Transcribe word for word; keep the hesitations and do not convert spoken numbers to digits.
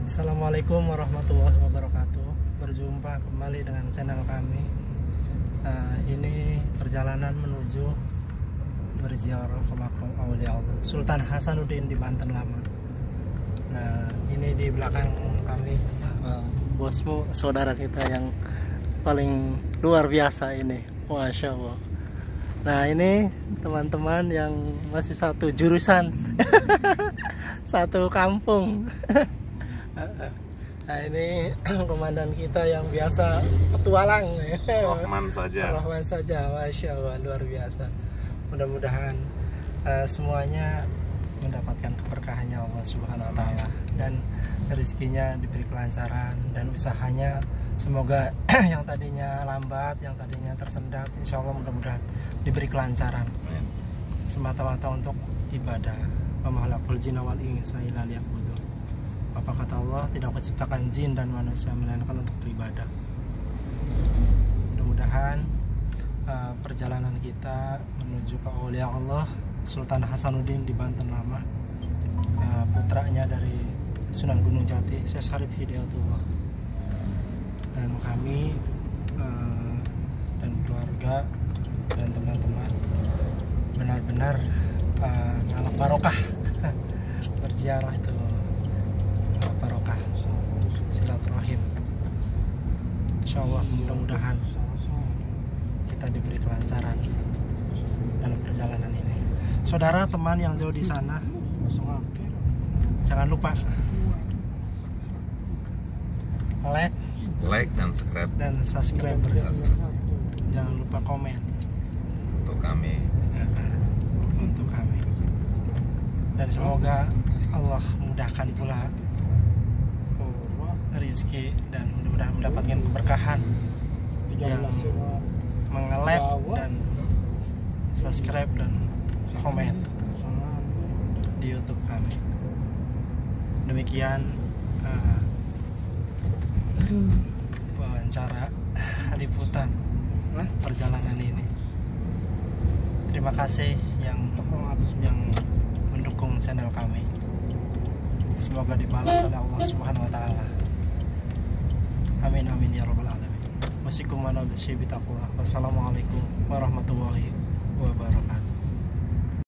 Assalamualaikum warahmatullahi wabarakatuh. Berjumpa kembali dengan channel kami. uh, Ini perjalanan menuju berziarah ke makam Aulia Allah Sultan Hasanuddin di Banten Lama. Nah, ini di belakang kami uh, bosmu, saudara kita yang paling luar biasa ini, Masya Allah. Nah, ini teman-teman yang masih satu jurusan satu kampung. Nah, ini komandan kita yang biasa petualang. Rahman saja. Rahman saja, Masya Allah, luar biasa. Mudah-mudahan uh, semuanya mendapatkan keberkahannya Allah Subhanahu Wa Taala, dan rezekinya diberi kelancaran, dan usahanya semoga yang tadinya lambat, yang tadinya tersendat, insya Allah mudah-mudahan diberi kelancaran semata-mata untuk ibadah. Wa ma khalaqul jinna wal insa illa liya'budun. Apa kata Allah, tidak aku ciptakan jin dan manusia melainkan untuk beribadah. Mudah-mudahan uh, perjalanan kita menuju ke Aulia Allah Sultan Hasanuddin di Banten Lama, uh, putranya dari Sunan Gunung Jati, Syekh Syarif Hidayatullah, dan kami uh, dan keluarga dan teman-teman benar-benar uh, ngalap barokah. Berziarah itu uh, barokah, silaturahim. Insya Allah mudah-mudahan kita diberi kelancaran dalam perjalanan ini. Saudara teman yang jauh di sana, jangan lupa like, like dan subscribe dan subscribe. Jangan lupa komen untuk kami. Untuk kami. Dan semoga Allah mudahkan pula rezeki dan mudah-mudahan mendapatkan keberkahan yang menge-like dan subscribe dan komen di YouTube kami. Demikian uh, wawancara liputan perjalanan ini. Terima kasih yang yang mendukung channel kami. Semoga dibalas oleh Allah Subhanahu Wa Taala. Amin amin ya rabbal alamin. Wassalamualaikum warahmatullahi wabarakatuh.